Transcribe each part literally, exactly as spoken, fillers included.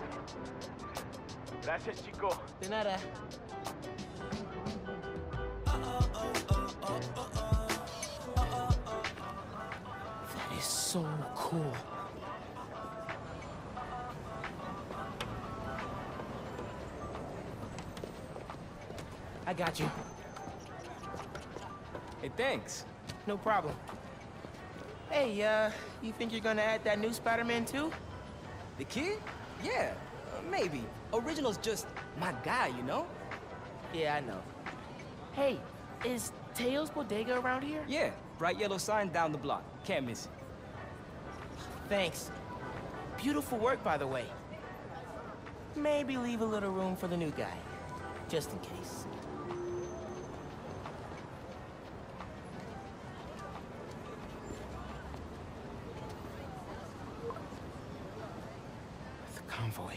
Gracias, chico. De nada. That is so cool. I got you. Hey, thanks. No problem. Hey, uh, you think you're gonna add that new Spider-Man too? The kid? Yeah, uh, maybe. Original's just my guy, you know? Yeah, I know. Hey, is Teo's Bodega around here? Yeah, bright yellow sign down the block. Can't miss it. Thanks. Beautiful work, by the way. Maybe leave a little room for the new guy, just in case. The convoy.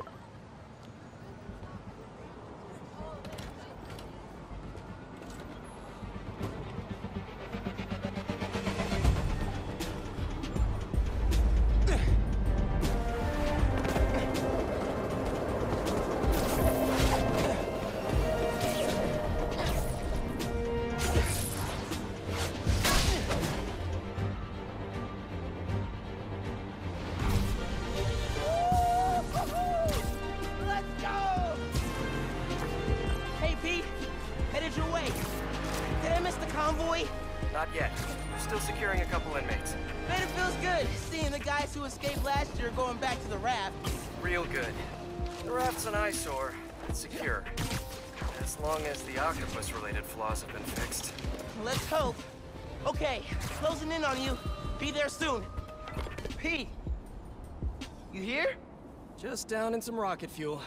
Not yet. We're still securing a couple inmates. Man, it feels good seeing the guys who escaped last year going back to the raft. Real good. The raft's an eyesore. It's secure. As long as the octopus-related flaws have been fixed. Let's hope. Okay, closing in on you. Be there soon. P, you here? Just down in some rocket fuel.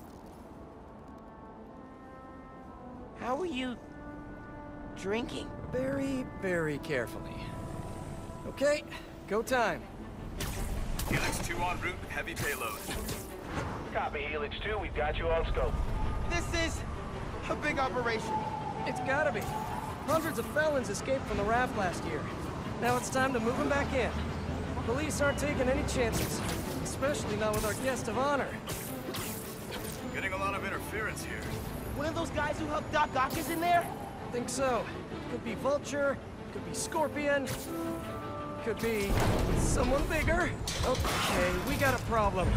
How are you drinking? Very, very carefully. Okay, go time. Helix two en route with heavy payload. Copy, Helix two. We've got you on scope. This is a big operation. It's gotta be. Hundreds of felons escaped from the raft last year. Now it's time to move them back in. Police aren't taking any chances, especially not with our guest of honor. Getting a lot of interference here. One of those guys who helped Doc Ock is in there? Think so. Could be Vulture, could be Scorpion, could be someone bigger. Okay, we got a problem.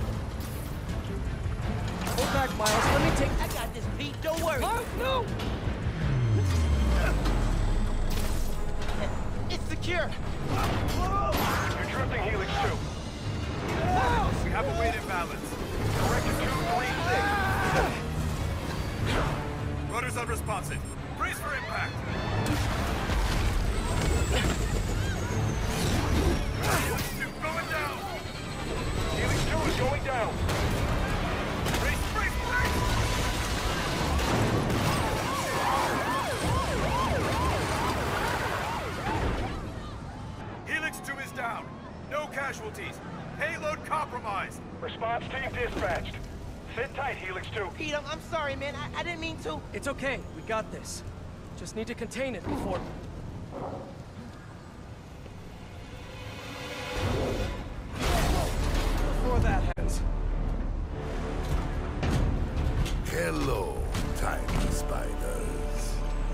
Hold back, Miles. Let me take... I got this, Pete. Don't worry. Oh, no! It's secure. You're drifting, Helix two. We have a weight imbalance. Director two, three, six. Rudder's unresponsive. Brace for impact. Helix two going down. Helix two is going down. Brace, brace, brace! Helix two is down. No casualties. Payload compromised. Response team dispatched. Sit tight, Helix two. Pete, I'm, I'm sorry, man. I, I didn't mean to. It's okay. We got this. Just need to contain it before... Before that happens. Hello, tiny spiders.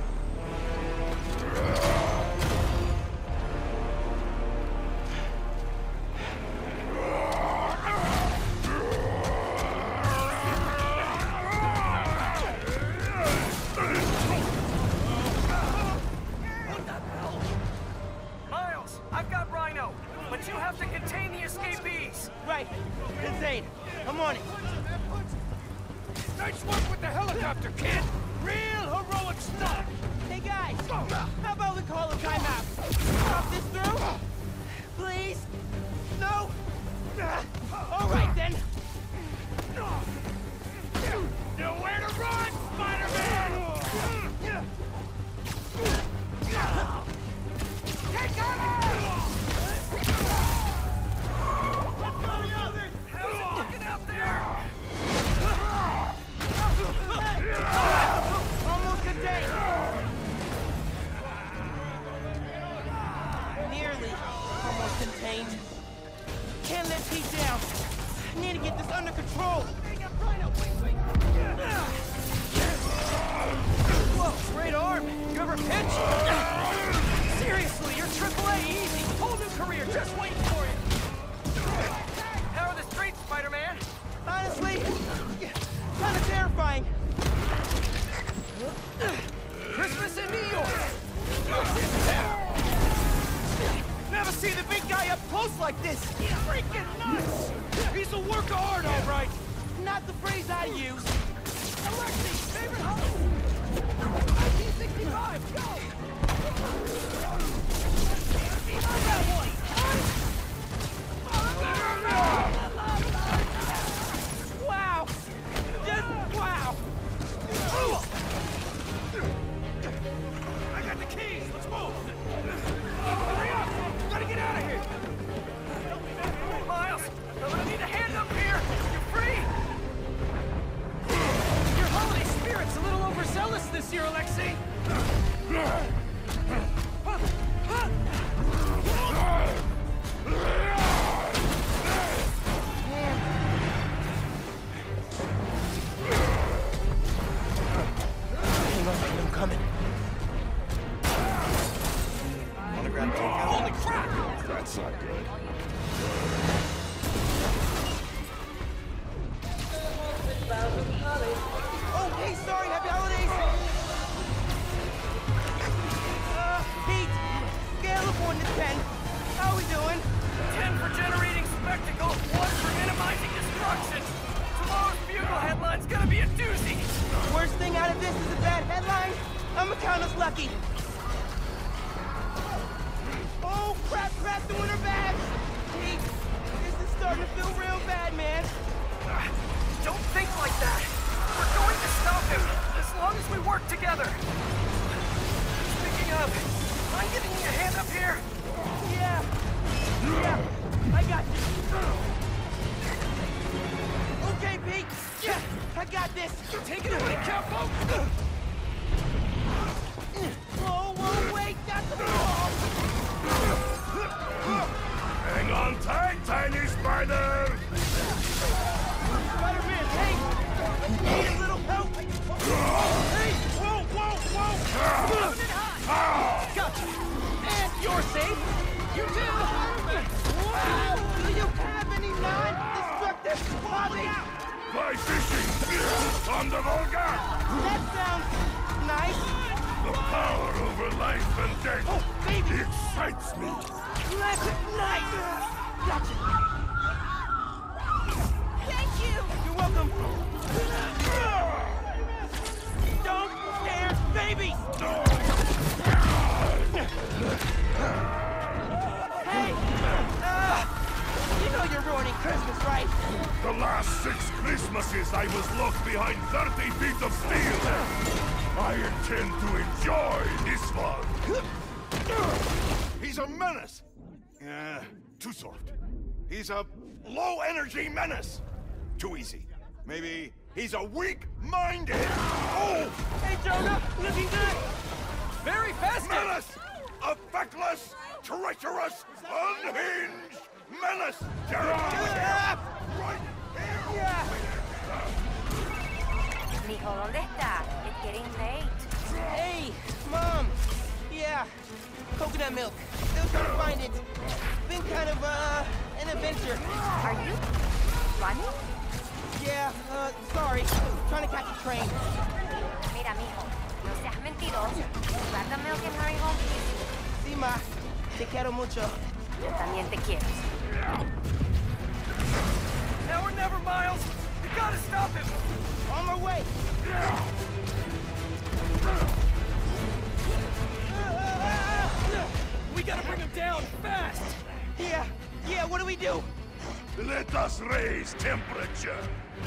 Miles, I've got Rhino, but you have to contain the escapees. Right. Insane. I'm on it. Nice work with the helicopter, kid! Real heroic stuff! Hey, guys. How about we call a timeout? Stop this through? Please? No? All right, then. Nowhere to run, Spider-Man! Take cover! How's it looking out there? Almost contained. Nearly almost contained. Can't let Pete down. Need to get of control! Whoa, great arm! You ever pitch? Seriously, you're triple A easy! Whole new career just waiting for you! How are the streets, Spider-Man? Honestly, kind of terrifying. Christmas in New York! Never seen the big guy up close like this. He's freaking nuts. He's a work of art, all right. Not the phrase I use. Alexi, favorite home. nineteen sixty-five, go! That one. Wow. Just wow. I got the keys. Let's move. Hurry up. Gotta get out of here. Miles, I'm gonna need a hand up here! You're free! Your holiday spirit's a little overzealous this year, Alexei! I'm coming. Wanna grab a takeout? Holy crap! That's not good. Oh, hey, sorry, happy holidays! Uh, Pete, scale of one to ten. How we doing? Ten for generating spectacle, one for minimizing destruction! Tomorrow's Bugle headline's gonna be a doozy! Worst thing out of this is a bad headline. I'ma count us lucky. Oh, crap, crap, the winter badge! Pete, this is starting to feel real bad, man. Don't think like that! We're going to stop him, as long as we work together! Speaking of, mind giving me a hand up here? Yeah. Yeah, I got you. Okay, Pete. Yeah, I got this. Take it away, Capo! Whoa, whoa, wait, that's a ball. Hang on tight, tiny spider! Spider-Man, hey! Need a little help? Hey! Whoa, whoa, whoa! Gotcha! And you're safe! You too! Wow! Do you have any non-destructive qualities? Fly fishing! On the Volga! That sounds nice! The power over life and death! Oh, baby! Excites me! That's nice! Gotcha! Thank you! You're welcome! Don't scare babies! Hey! Uh, you know you're ruining Christmas, right? The last six Christmases I was locked behind thirty feet of steel! I intend to enjoy this one! He's a menace. Yeah, too soft. He's a low-energy menace. Too easy. Maybe he's a weak-minded. Oh! Hey, Jonah! Looking good! Very festive! Menace! A feckless, treacherous, unhinged menace! Garrett! Ah! Right here! Yeah! Mijo, ¿dónde está? It's getting late. Hey, Mom! Yeah, coconut milk. Still trying to find it. Been kind of, uh, an adventure. Are you running? Yeah, uh, sorry. Trying to catch a train. Mira, mijo, no seas mentiroso. Grab the milk and hurry home, please. Sí, ma. Te quiero mucho. Yo también te quiero. Now or never, Miles! You gotta stop him! On my way! We gotta bring him down, fast! Yeah, yeah, what do we do? Let us raise temperature!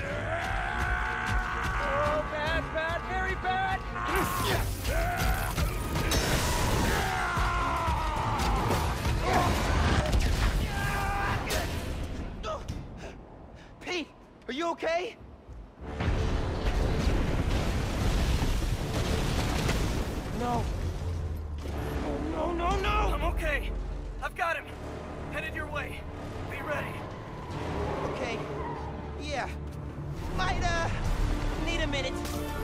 Oh, bad, bad, very bad! Pete, are you okay? No. No, no, no, no! I'm okay. I've got him. Headed your way. Be ready. Okay. Yeah. Might, uh, need a minute.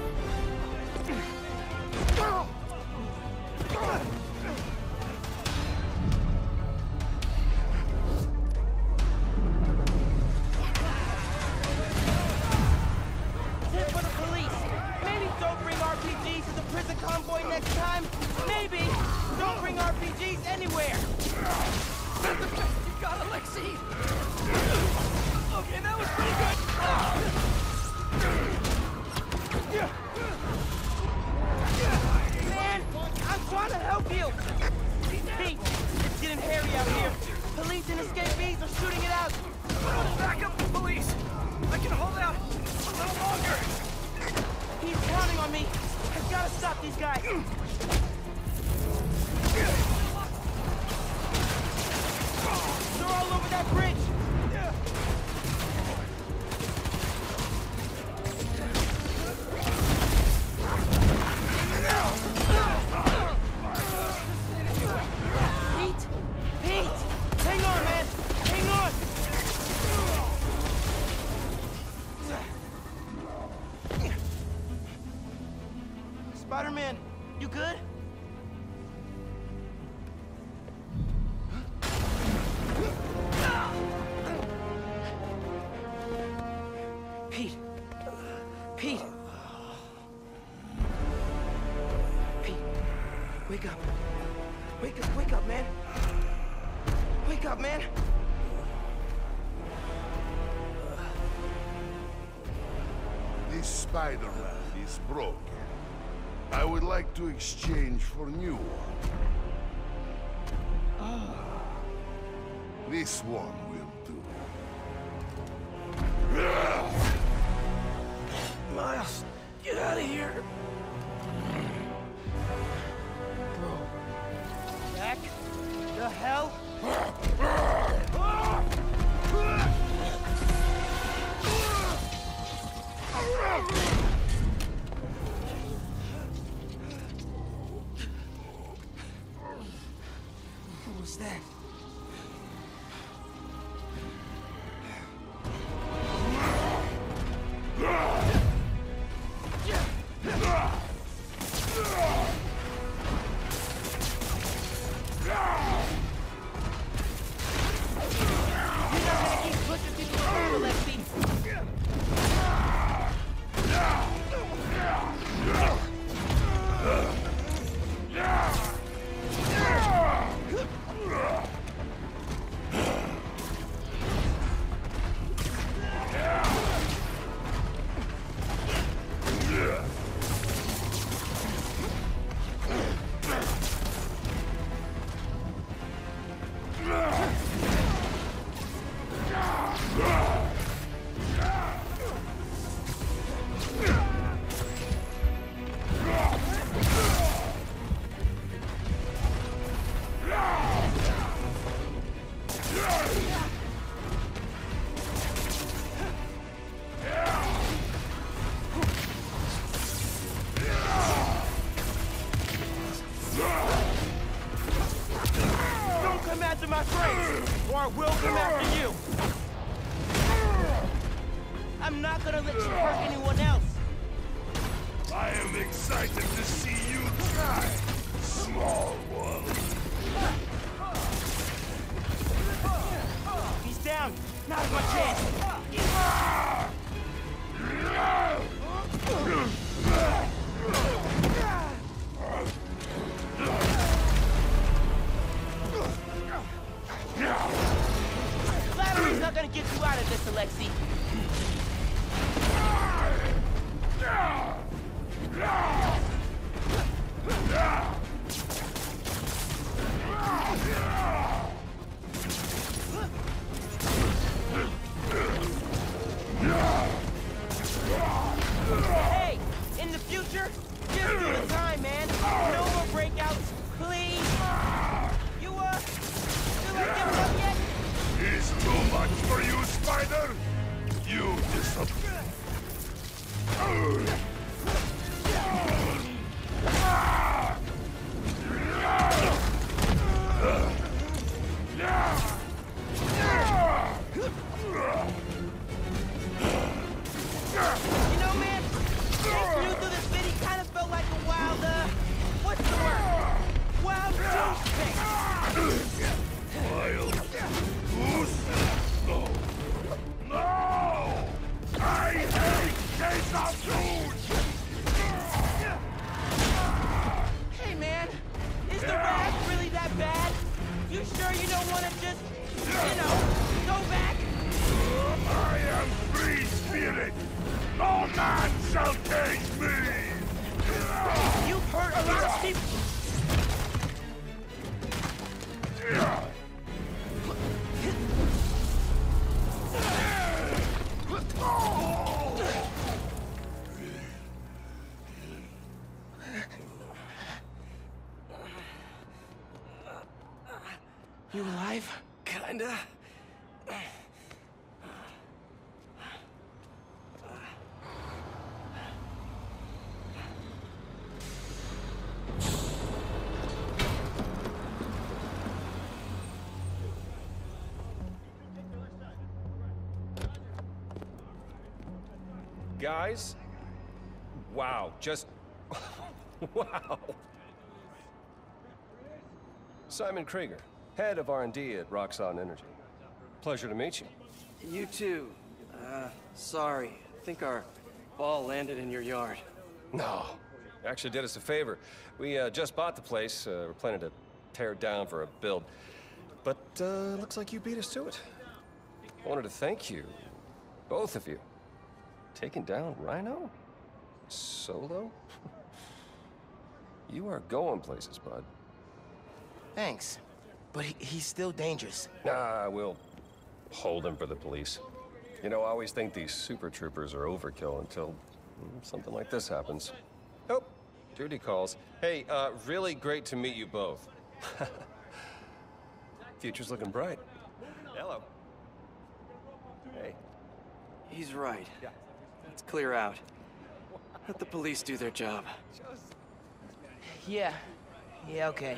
Tip for the police. Maybe don't bring R P Gs to the prison convoy next time. Maybe don't bring R P Gs anywhere. That's the best you got, Alexei! Okay, that was pretty good! Man, I'm trying to help you! Pete, it's getting hairy out here. Police and escapees are shooting it out. Back up the police! I can hold out a little longer! He's counting on me. I've got to stop these guys. They're all over that bridge. Pete! Pete! Hang on, man! Hang on! Spider-Man, you good? Pete. Pete. Pete. Wake up. Wake up, wake up, man. Wake up, man. This Spider-Man is broken. I would like to exchange for new one. This one will do. Miles, get out of here! Bro. Back the hell? What was that? You're not gonna keep pushing people over, Lexi. Don't come after my friends, or I will come after you. I'm not gonna let you hurt anyone else. I am excited to see you try, small one. He's down. Now's my chance. Flattery's not gonna get you out of this, Alexei. Hey, in the future, just do the time, man. No more breakouts, please. You, uh, feel like giving up yet? Is too much for you, Spider? You disappoint. You alive? Kinda. Guys, wow, just wow. Simon Krieger, head of R and D at Roxxon Energy. Pleasure to meet you. You too. Uh, sorry. I think our ball landed in your yard. No, actually did us a favor. We uh, just bought the place. Uh, we're planning to tear it down for a build. But uh, looks like you beat us to it. I wanted to thank you, both of you. Taking down Rhino? Solo? You are going places, bud. Thanks. But he, he's still dangerous. Nah, we'll hold him for the police. You know, I always think these super troopers are overkill until mm, something like this happens. Oh, Judy calls. Hey, uh, really great to meet you both. Future's looking bright. Hello. Hey. He's right. Yeah. Let's clear out. Let the police do their job. Yeah. Yeah, okay.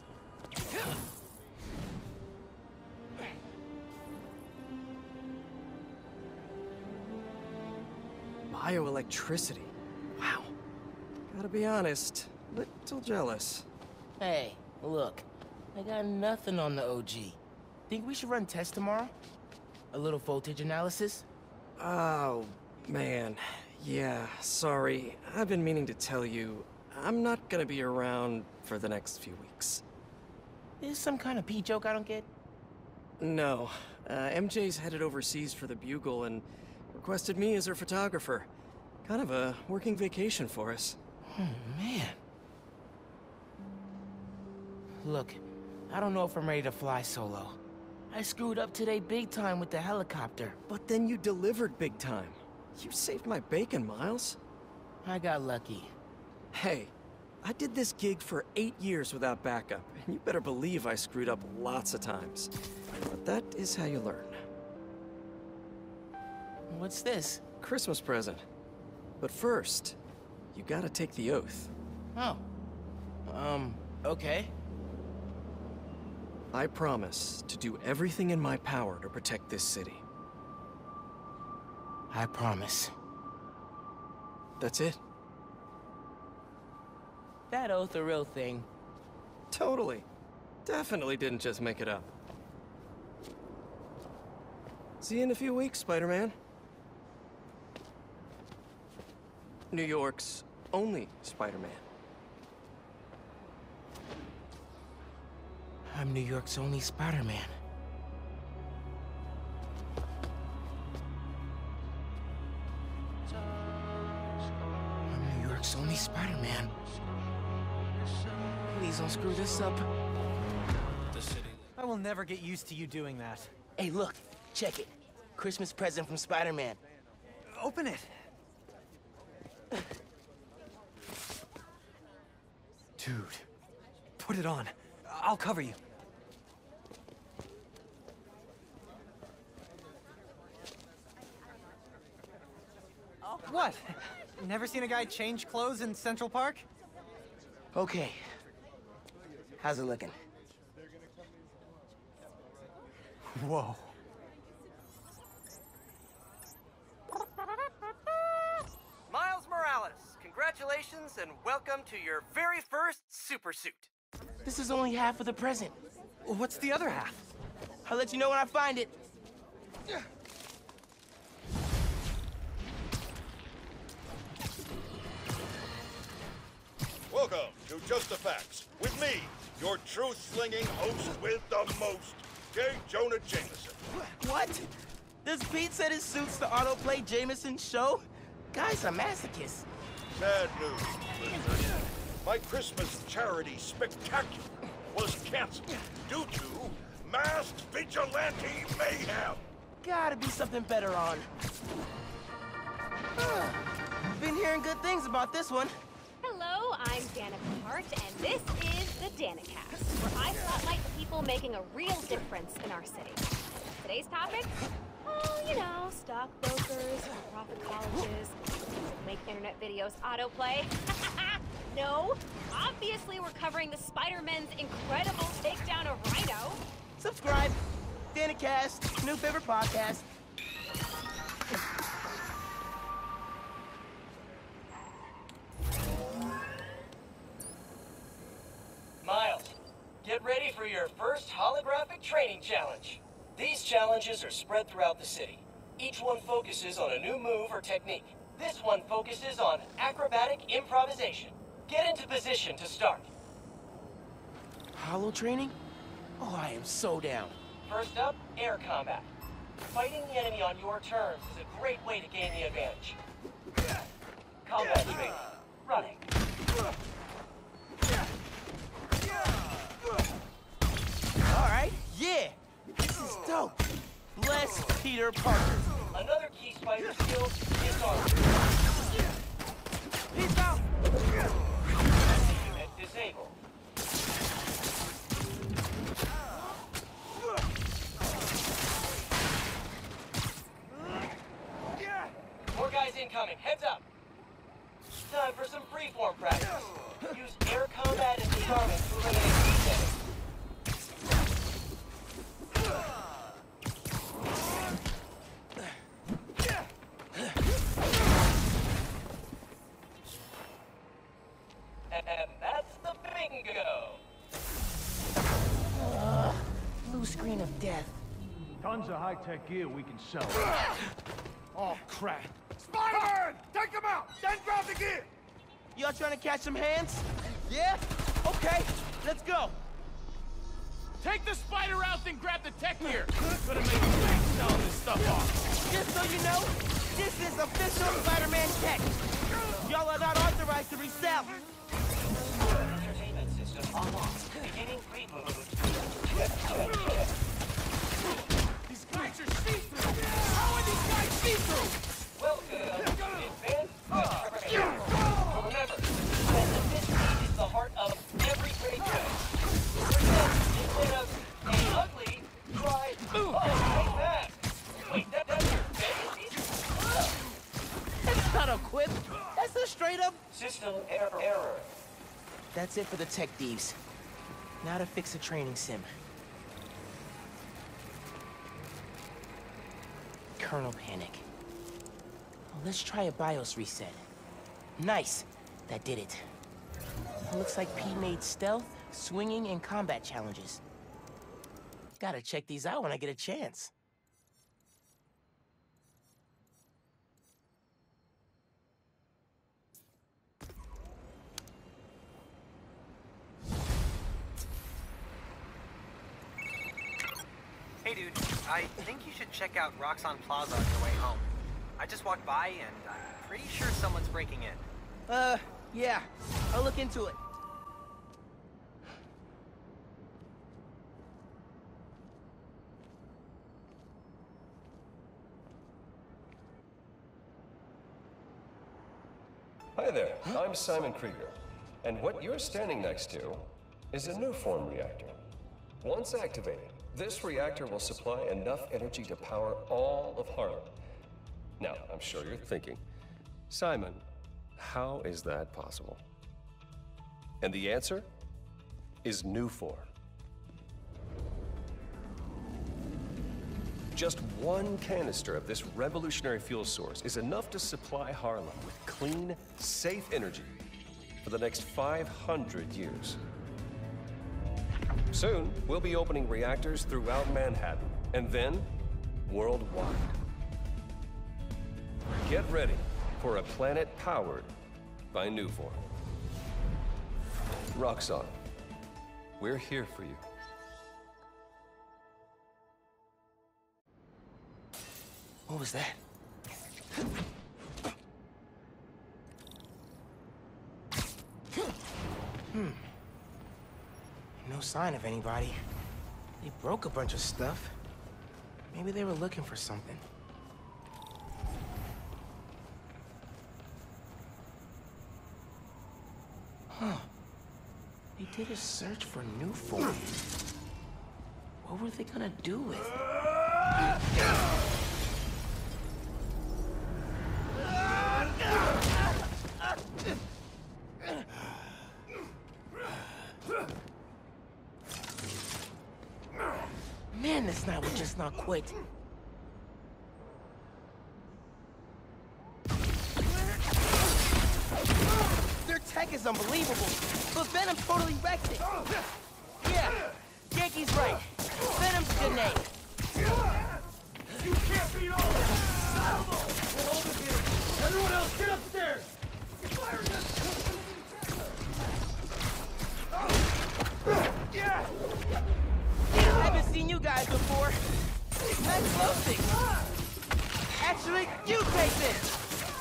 Bioelectricity. Wow. Gotta be honest, little jealous. Hey, look. I got nothing on the O G. Think we should run tests tomorrow? A little voltage analysis? Oh, man. Yeah, sorry. I've been meaning to tell you, I'm not gonna be around for the next few weeks. Is this some kind of pee joke I don't get? No. Uh, M J's headed overseas for the Bugle and requested me as her photographer. Kind of a working vacation for us. Oh, man. Look, I don't know if I'm ready to fly solo. I screwed up today big time with the helicopter. But then you delivered big time. You saved my bacon, Miles. I got lucky. Hey, I did this gig for eight years without backup, and you better believe I screwed up lots of times. But that is how you learn. What's this? Christmas present. But first, you gotta take the oath. Oh. Um, okay. I promise to do everything in my power to protect this city. I promise. That's it? That oath a real thing? Totally. Definitely didn't just make it up. See you in a few weeks, Spider-Man. New York's only Spider-Man. I'm New York's only Spider-Man. I'm New York's only Spider-Man. Please don't screw this up. I will never get used to you doing that. Hey, look. Check it. Christmas present from Spider-Man. Open it. Dude, put it on. I'll cover you. What? Never seen a guy change clothes in Central Park? Okay. How's it looking? Whoa. Miles Morales, congratulations and welcome to your very first super suit. This is only half of the present. What's the other half? I'll let you know when I find it. Welcome to Just the Facts with me, your truth-slinging host with the most, J. Jonah Jameson. What? Does Pete set his suits to autoplay Jameson's show? Guy's a masochist. Sad news, listeners. My Christmas charity spectacular was canceled due to masked vigilante mayhem. Gotta be something better on. Been hearing good things about this one. Hello, I'm Danica Hart, and this is the Danicast, where I spotlight the people making a real difference in our city. Today's topic? Oh, you know, stockbrokers, for-profit colleges, make internet videos autoplay. No, obviously we're covering the Spider-Man's incredible takedown of Rhino. Subscribe. Danicast, new favorite podcast. Miles, get ready for your first holographic training challenge. These challenges are spread throughout the city. Each one focuses on a new move or technique. This one focuses on acrobatic improvisation. Get into position to start. Holo training? Oh, I am so down. First up, air combat. Fighting the enemy on your terms is a great way to gain the advantage. Combat training. Running. All right, yeah. This is dope. Bless Peter Parker. Another key spider skill is armor. Peace out. Unit disabled. More guys incoming. Heads up. Time for some freeform practice. Use air combat and disarming to eliminate these enemies. And that's the bingo! Uh, blue screen of death. Tons of high-tech gear we can sell. Oh, crap. Spider-Man! Take him out! Then grab the gear! Y'all trying to catch some hands? Yeah? Okay, let's go. Take the spider out, then grab the tech gear. Gonna make you bank selling this stuff off. Just so you know, this is official Spider-Man tech. Y'all are not authorized to resell. Entertainment system unlocked. Beginning reboot. These guys are see-through. How are these guys see-through? Welcome to Advanced Quick Training. Remember, specificity is the heart of every great show. Instead of a ugly, try, oh, like that. Wait, that, that's your face? That's not a quip. That's a straight-up... System error. error. That's it for the tech thieves. Now to fix a training sim. Kernel panic. Well, let's try a BIOS reset. Nice. That did it. Looks like Pete made stealth, swinging, and combat challenges. Gotta check these out when I get a chance. Hey dude, I think you should check out Roxxon Plaza on your way home. I just walked by and I'm pretty sure someone's breaking in. Uh, yeah. I'll look into it. Hi there, I'm Simon Krieger, and what you're standing next to is a Nuform reactor. Once activated, this reactor will supply enough energy to power all of Harlem. Now, I'm sure you're thinking, Simon, how is that possible? And the answer is Nuform. Just one canister of this revolutionary fuel source is enough to supply Harlem with clean, safe energy for the next five hundred years. Soon, we'll be opening reactors throughout Manhattan, and then worldwide. Get ready for a planet powered by Nuform. Roxxon, we're here for you. What was that? Hmm. No sign of anybody. They broke a bunch of stuff. Maybe they were looking for something. did a search for Nuform. What were they gonna do with it? Man, this night will just not quit. Their tech is unbelievable, but Venom totally wrecked it. Yeah, Yankee's right. Venom's a good name. You can't beat all of them! We'll hold it here! Everyone else, get upstairs! Yeah! I haven't seen you guys before. Nice closing. Actually, you take this!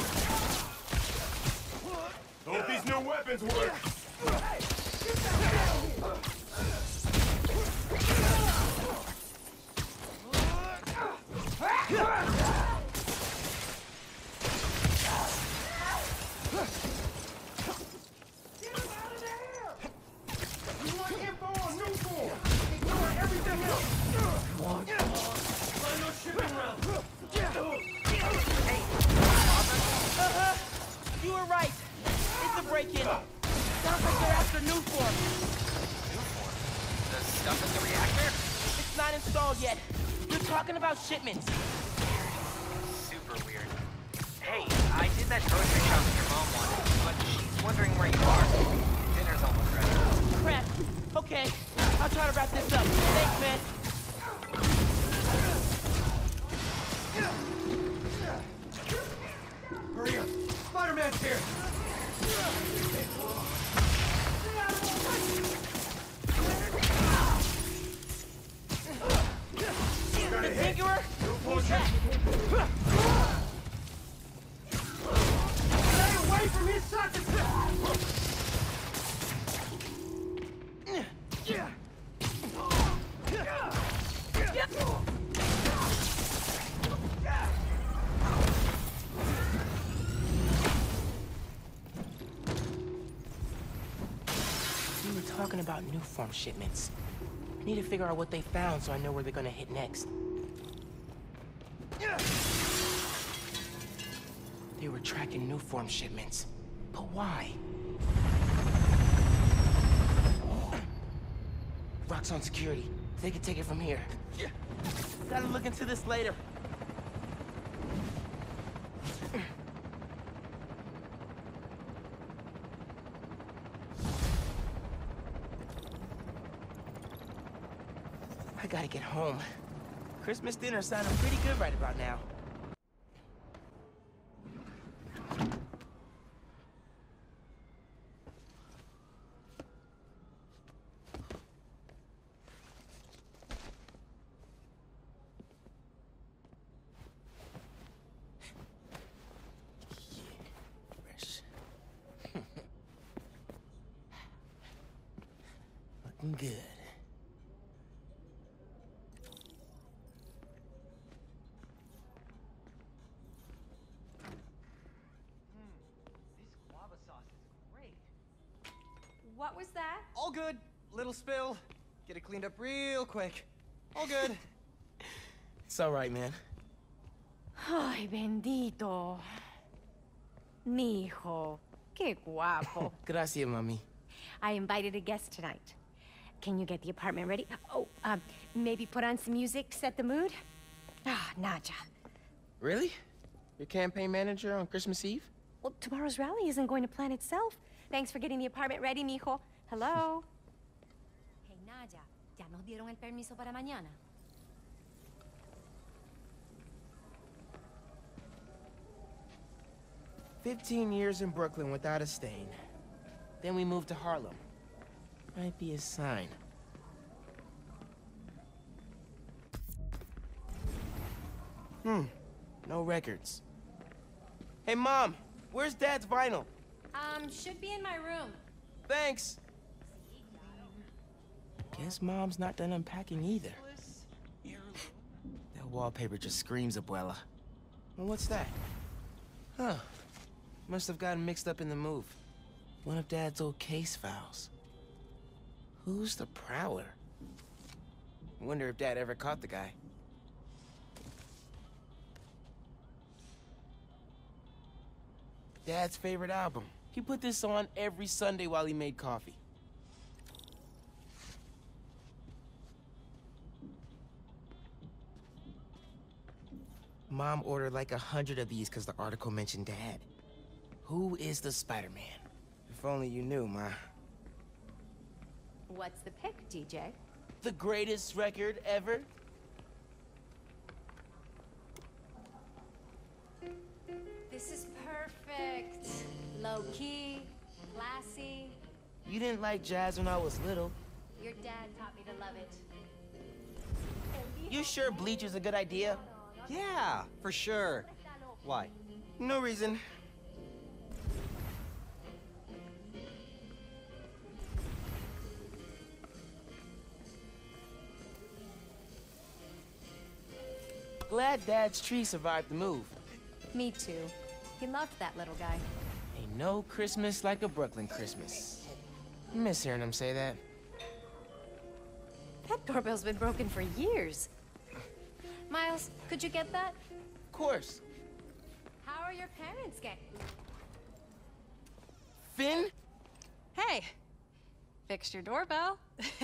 Hope these new weapons work. Uh-huh. You were right. It's a break-in. Sounds like they're after Nuform. Nuform? The stuff in the reactor? It's not installed yet. You're talking about shipments. Super weird. Hey, I did that grocery shop your mom wanted, but she's wondering where you are. Dinner's almost ready. Crap. Okay, I'll try to wrap this up. Thanks, man. Hurry up! Spider-Man's here! The Tinkerer? Who's that? Stay away from his socket! We were talking about Nuform shipments. I need to figure out what they found so I know where they're gonna hit next. They were tracking Nuform shipments. But why? Rock's on security. They can take it from here. Gotta look into this later. I gotta get home. Christmas dinner sounding pretty good right about now. Looking good. What was that? All good. Little spill. Get it cleaned up real quick. All good. It's all right, man. Ay, bendito. Mi hijo. Qué guapo. Gracias, mami. I invited a guest tonight. Can you get the apartment ready? Oh, um, maybe put on some music, set the mood? Ah, Nadja. Really? Your campaign manager on Christmas Eve? Well, tomorrow's rally isn't going to plan itself. Thanks for getting the apartment ready, mijo. Hello? Hey, Nadja, ¿ya nos dieron el permiso para mañana? Fifteen years in Brooklyn without a stain. Then we moved to Harlem. Might be a sign. Hmm, no records. Hey, Mom, where's Dad's vinyl? Um, should be in my room. Thanks. Guess Mom's not done unpacking either. That wallpaper just screams Abuela. Well, what's that? Huh. Must have gotten mixed up in the move. One of Dad's old case files. Who's the Prowler? Wonder if Dad ever caught the guy. Dad's favorite album. He put this on every Sunday while he made coffee. Mom ordered like a hundred of these because the article mentioned Dad. Who is the Spider-Man? If only you knew, Ma. What's the pick, D J? The greatest record ever? This is perfect. Low-key, classy. You didn't like jazz when I was little. Your dad taught me to love it. You sure bleach is a good idea? Yeah, for sure. Why? No reason. Glad Dad's tree survived the move. Me too. He loved that little guy. Ain't no Christmas like a Brooklyn Christmas. Miss hearing him say that. That doorbell's been broken for years. Miles, could you get that? Of course. How are your parents getting? Finn? Hey! Fixed your doorbell.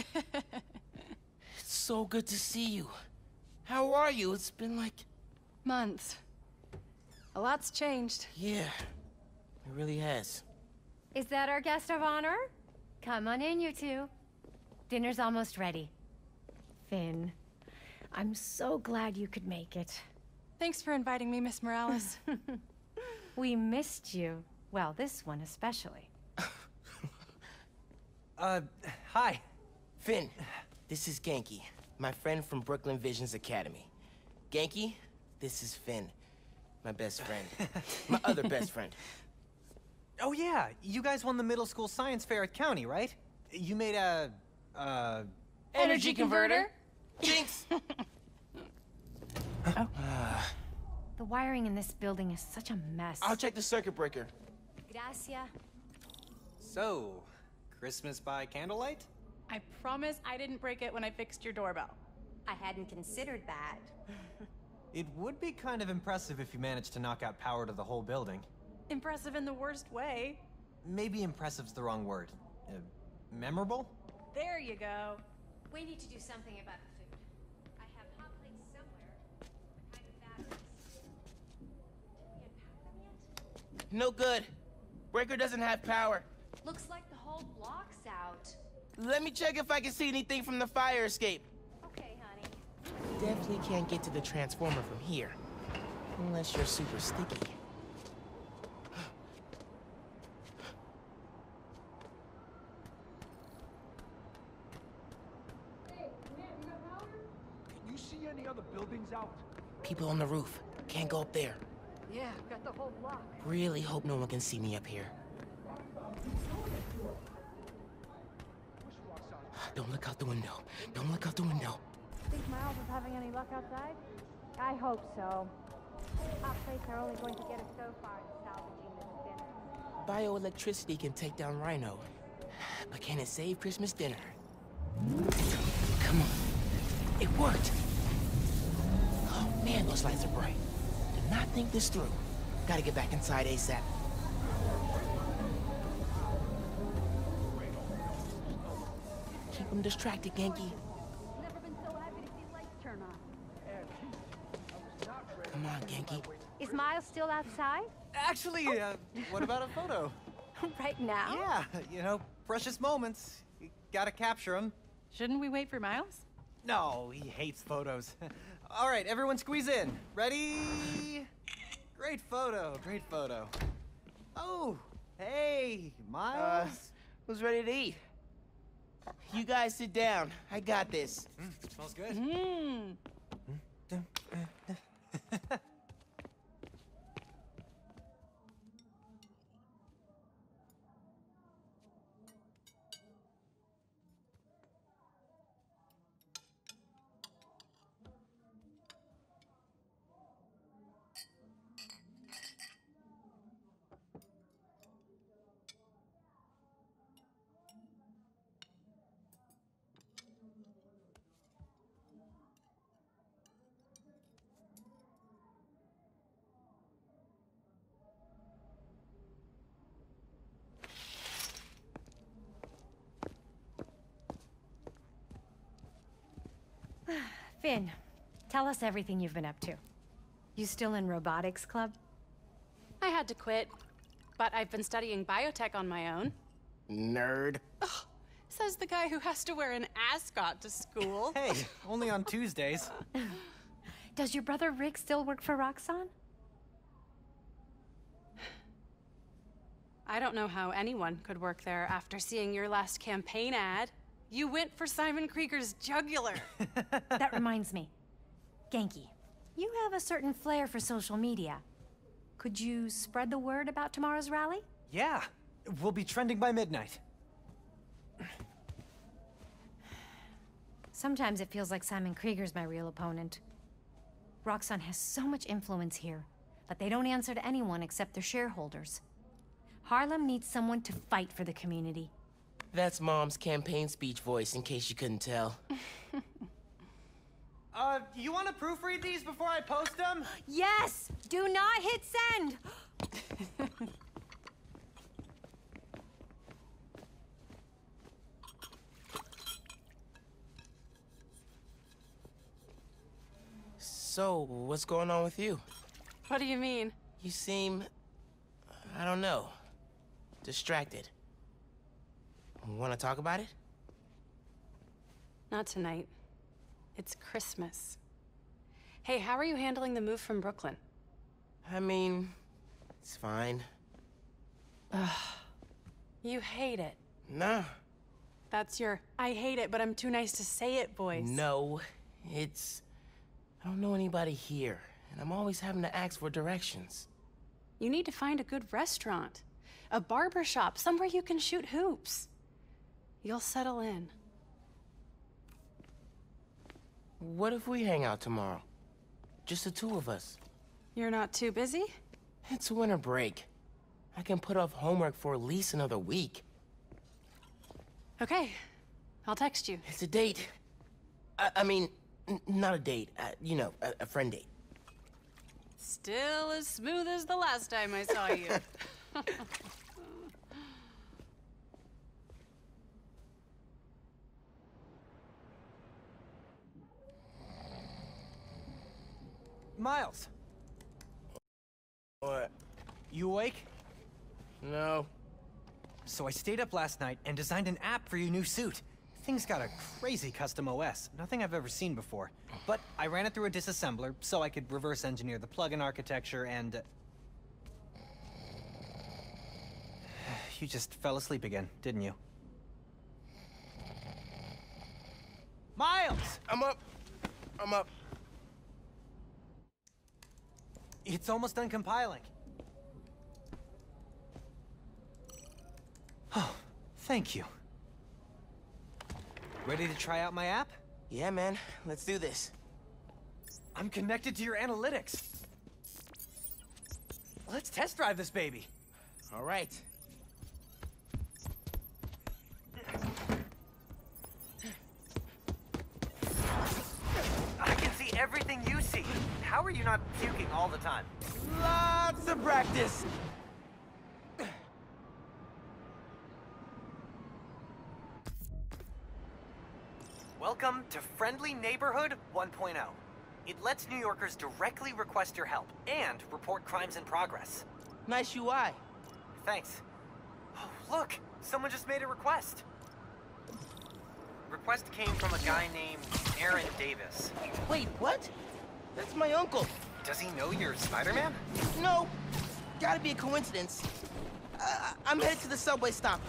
It's so good to see you. How are you? It's been like... months. A lot's changed. Yeah, it really has. Is that our guest of honor? Come on in, you two. Dinner's almost ready. Finn, I'm so glad you could make it. Thanks for inviting me, Miss Morales. We missed you. Well, this one especially. Uh, hi. Finn, this is Genki, my friend from Brooklyn Visions Academy. Genki, this is Finn, my best friend. My other best friend. Oh yeah, you guys won the middle school science fair at County, right? You made a... uh... Energy converter? Jinx! Oh. The wiring in this building is such a mess. I'll check the circuit breaker. Gracias. So, Christmas by candlelight? I promise I didn't break it when I fixed your doorbell. I hadn't considered that. It would be kind of impressive if you managed to knock out power to the whole building. Impressive in the worst way. Maybe impressive's the wrong word. Uh, memorable? There you go. We need to do something about the food. I have hot plates somewhere. What kind of batteries? Did we unpack them yet? No good. Breaker doesn't have power. Looks like the whole block's out. Let me check if I can see anything from the fire escape. Okay, honey. Definitely can't get to the transformer from here. Unless you're super sticky. Can you see any other buildings out? People on the roof. Can't go up there. Yeah, got the whole block. Really hope no one can see me up here. Don't look out the window. Don't look out the window. Think Miles is having any luck outside? I hope so. Hot plates are only going to get us so far in salvaging this dinner. Bioelectricity can take down Rhino. But can it save Christmas dinner? Come on. It worked! Oh man, those lights are bright. Did not think this through. Gotta get back inside ASAP. Keep them distracted, Genki. Never been so happy to see lights turn on. Come on, Genki. Is Miles still outside? Actually, uh, what about a photo? Right now? Yeah, you know, precious moments. You gotta capture them. Shouldn't we wait for Miles? No, he hates photos. All right, everyone squeeze in. Ready? Great photo, great photo. Oh, hey, Miles. Uh, who's ready to eat? You guys sit down. I got this. Mm, smells good. Mmm. Finn, tell us everything you've been up to. You still in robotics club? I had to quit, but I've been studying biotech on my own. Nerd. Ugh, says the guy who has to wear an ascot to school. Hey, only on Tuesdays. Does your brother Rick still work for Roxxon? I don't know how anyone could work there after seeing your last campaign ad. You went for Simon Krieger's jugular. That reminds me. Genki, you have a certain flair for social media. Could you spread the word about tomorrow's rally? Yeah, we'll be trending by midnight. Sometimes it feels like Simon Krieger's my real opponent. Roxxon has so much influence here, but they don't answer to anyone except their shareholders. Harlem needs someone to fight for the community. That's Mom's campaign speech voice, in case you couldn't tell. Uh, you want to proofread these before I post them? Yes! Do not hit send! So, what's going on with you? What do you mean? You seem... I don't know. Distracted. Want to talk about it? Not tonight. It's Christmas. Hey, how are you handling the move from Brooklyn? I mean, it's fine. Ugh. You hate it. Nah. That's your I hate it, but I'm too nice to say it voice. No, it's... I don't know anybody here, and I'm always having to ask for directions. You need to find a good restaurant. A barber shop, somewhere you can shoot hoops. You'll settle in. What if we hang out tomorrow? Just the two of us. You're not too busy? It's winter break. I can put off homework for at least another week. Okay. I'll text you. It's a date. I, I mean, n not a date. Uh, you know, a, a friend date. Still as smooth as the last time I saw you. Miles! What? You awake? No. So I stayed up last night and designed an app for your new suit. Thing's got a crazy custom O S, nothing I've ever seen before. But I ran it through a disassembler so I could reverse engineer the plugin architecture and... Uh... You just fell asleep again, didn't you? Miles! I'm up. I'm up. It's almost done compiling. Oh, thank you. Ready to try out my app? Yeah, man. Let's do this. I'm connected to your analytics. Let's test drive this baby. All right. I can see everything you see. How are you not puking all the time? Lots of practice. Welcome to Friendly Neighborhood one point oh. It lets New Yorkers directly request your help and report crimes in progress. Nice U I. Thanks. Oh, look! Someone just made a request. Request came from a guy named Aaron Davis. Wait, what? That's my uncle. Does he know you're Spider-Man? No. Gotta be a coincidence. Uh, I'm headed to the subway stop.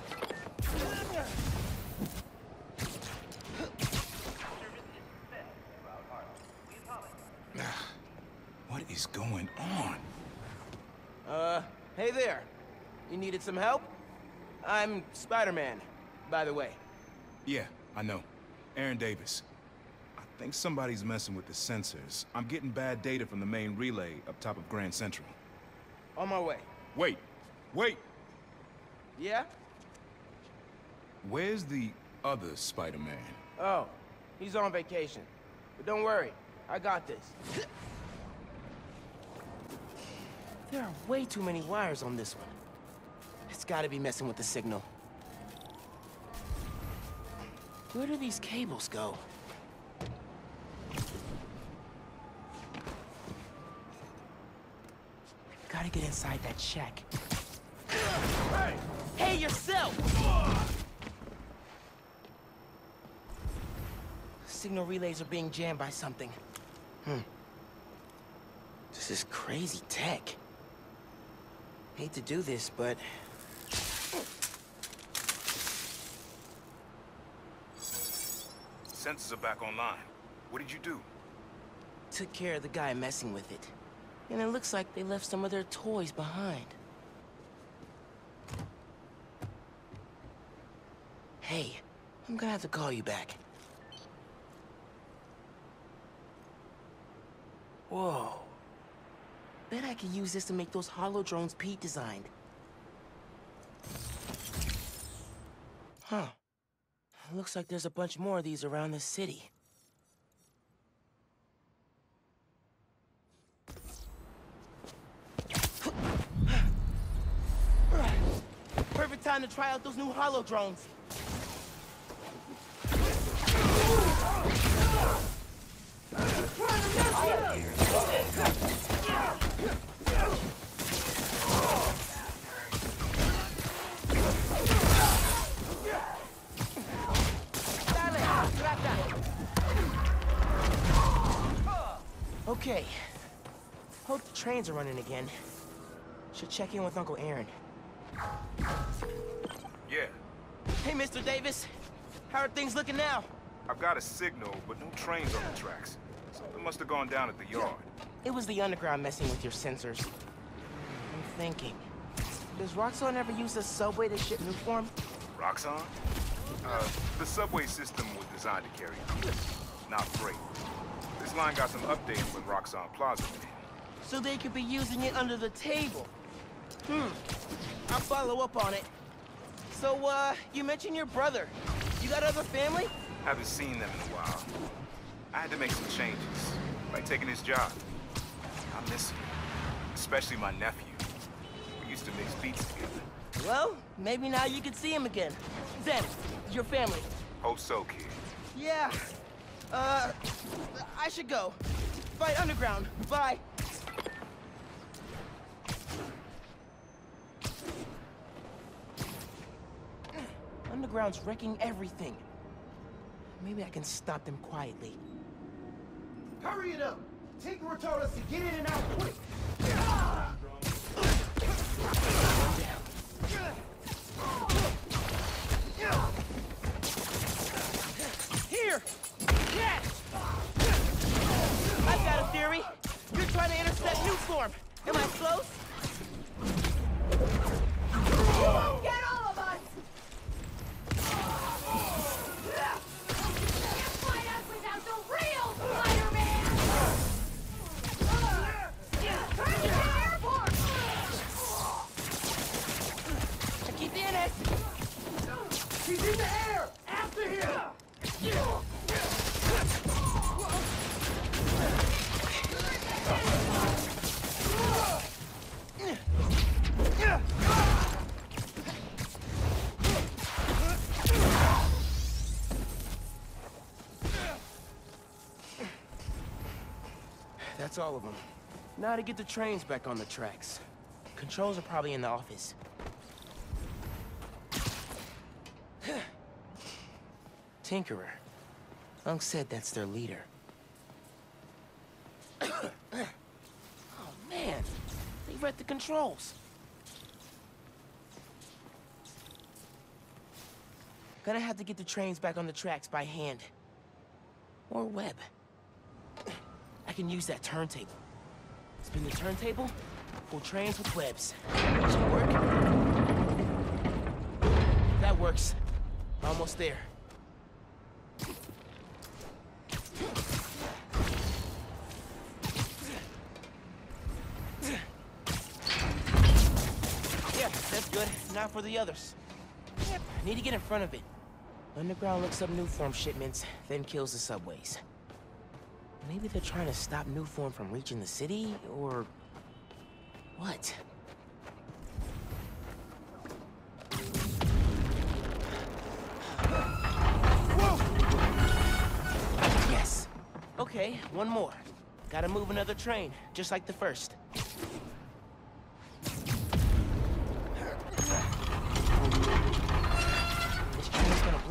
What is going on? Uh, hey there. You needed some help? I'm Spider-Man, by the way. Yeah, I know. Aaron Davis. I think somebody's messing with the sensors. I'm getting bad data from the main relay up top of Grand Central. On my way. Wait! Wait! Yeah? Where's the other Spider-Man? Oh, he's on vacation. But don't worry, I got this. There are way too many wires on this one. It's gotta be messing with the signal. Where do these cables go? gotta get inside that shack. Hey! Hey, yourself! Signal relays are being jammed by something. Hmm. This is crazy tech. Hate to do this, but... Sensors are back online. What did you do? Took care of the guy messing with it. And it looks like they left some of their toys behind. Hey, I'm gonna have to call you back. Whoa. Bet I could use this to make those hollow drones Pete designed. Huh. Looks like there's a bunch more of these around the city. Perfect time to try out those new hollow drones. Okay. Hope the trains are running again. Should check in with Uncle Aaron. Yeah. Hey, Mister Davis. How are things looking now? I've got a signal, but no trains on the tracks. Something must have gone down at the yard. It was the underground messing with your sensors. I'm thinking. Does Roxxon ever use the subway to ship Nuform? Roxxon? Uh, the subway system was designed to carry goods, not freight. This line got some updates when Roxxon Plaza went in. So they could be using it under the table. Hmm. I'll follow up on it. So, uh, you mentioned your brother. You got other family? Haven't seen them in a while. I had to make some changes, like taking his job. I miss him, especially my nephew. We used to mix beats together. Well, maybe now you can see him again. Zen, your family. Hope so, kid. Yeah. Uh, I should go. Fight underground. Bye. Underground's wrecking everything. Maybe I can stop them quietly. Hurry it up! Tinkerer told us to get in and out quick! Here! Catch! I've got a theory. You're trying to intercept Nuform. Am I close? You won't get all of us! Fight us without the real Spider-Man! Turn to the airport! I keep in it. He's in the air! After him! That's all of them. Now to get the trains back on the tracks. Controls are probably in the office. Tinkerer. Unc said that's their leader. Oh, man. They read the controls. Gonna have to get the trains back on the tracks by hand. Or web. I can use that turntable. Spin the turntable, pull trains with webs. Should work. That works. Almost there. Yeah, that's good. Now for the others. Yep, I need to get in front of it. Underground looks up Nuform shipments, then kills the subways. Maybe they're trying to stop Nuform from reaching the city, or... what? Whoa! Yes. Okay, one more. Gotta move another train, just like the first.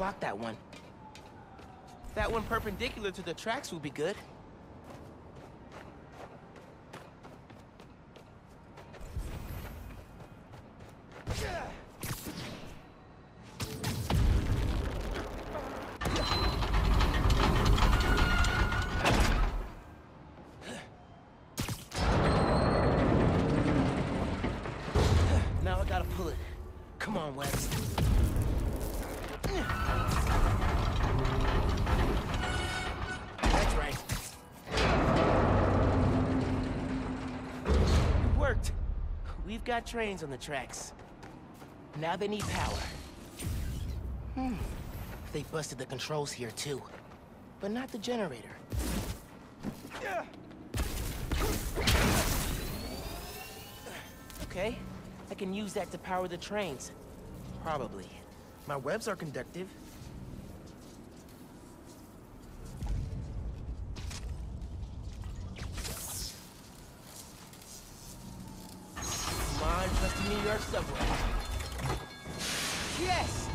block that one. That one perpendicular to the tracks will be good. Now I gotta pull it. Come on, Webs. That's right. It worked. We've got trains on the tracks. Now they need power. Hmm. They busted the controls here too. But not the generator. Okay. I can use that to power the trains. Probably. My webs are conductive. Come on, trust the New York subway. Yes!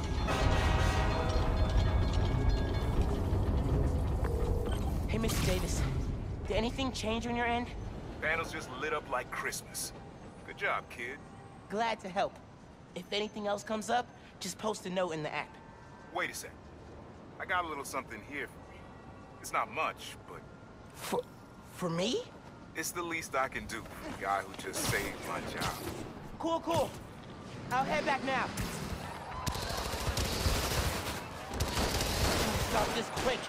Hey, Mister Davis. Did anything change on your end? Panels just lit up like Christmas. Good job, kid. Glad to help. If anything else comes up, just post a note in the app. Wait a sec. I got a little something here for you. It's not much, but... For... for me? It's the least I can do for the guy who just saved my job. Cool, cool. I'll head back now. Stop this quick.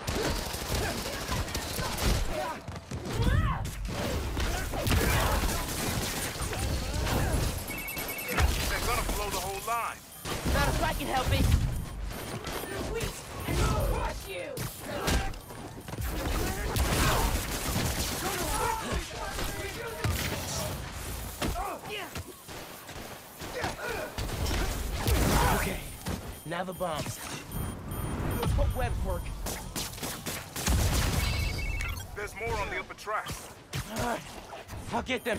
They're gonna blow the whole line. Not if I can help it. You're weak, and I'll crush you! Okay, now the bombs. Hope webs work. There's more on the upper tracks. All right, I'll get them.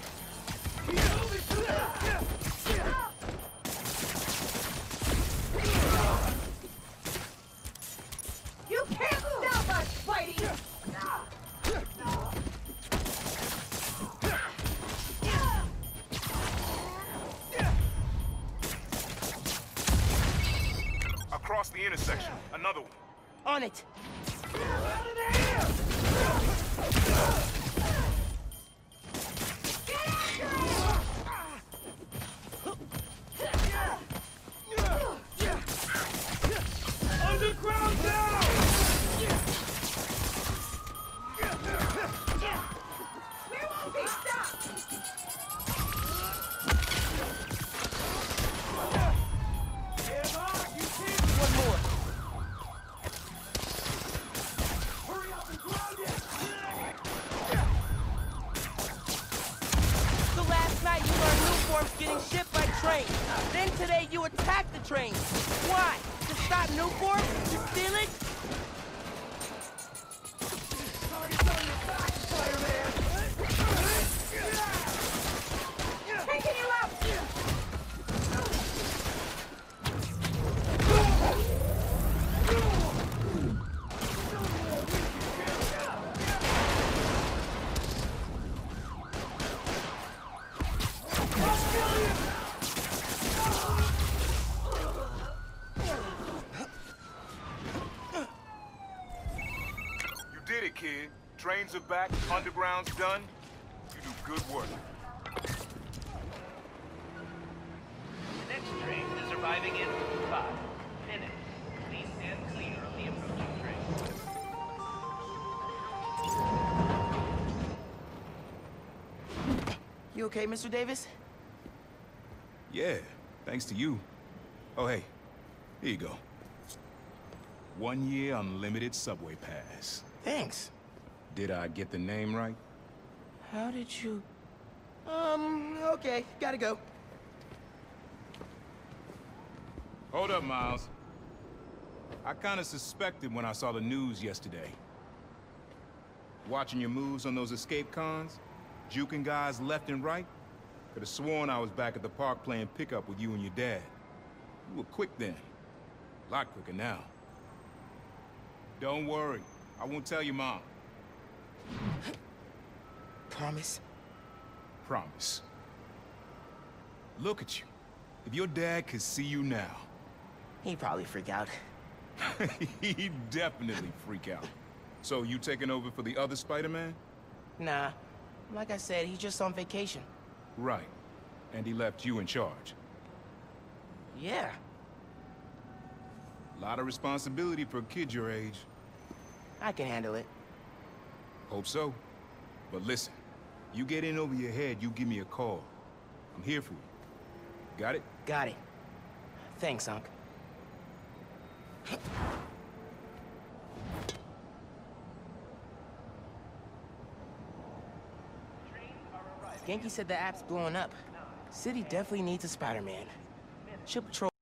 You can't stop us, Spidey! Across the intersection, another one. On it. Underground down! We won't be stopped! One more. Hurry up and ground it! So last night you learned new forms getting shipped by train. Then today you attacked the train. Why? To stop new forms? To steal it? Taking you out! You did it, kid. Trains are back, underground's done. You do good work. The next train is arriving in five minutes. Please stand clear of the approaching train. You okay, Mister Davis? Yeah, thanks to you. Oh, hey, here you go. One year unlimited subway pass. Thanks. Did I get the name right? How did you... Um, okay, gotta go. Hold up, Miles. I kinda suspected when I saw the news yesterday. Watching your moves on those escape cons, juking guys left and right, could have sworn I was back at the park playing pickup with you and your dad. You were quick then. A lot quicker now. Don't worry. I won't tell your mom. Promise? Promise. Look at you. If your dad could see you now... He'd probably freak out. He'd definitely freak out. So you taking over for the other Spider-Man? Nah. Like I said, he's just on vacation. Right. And he left you in charge. Yeah. A lot of responsibility for a kid your age. I can handle it. Hope so. But listen, you get in over your head, you give me a call. I'm here for you. Got it? Got it. Thanks, Unc. Ganke said the app's blowing up. City definitely needs a Spider-Man. She'll patrol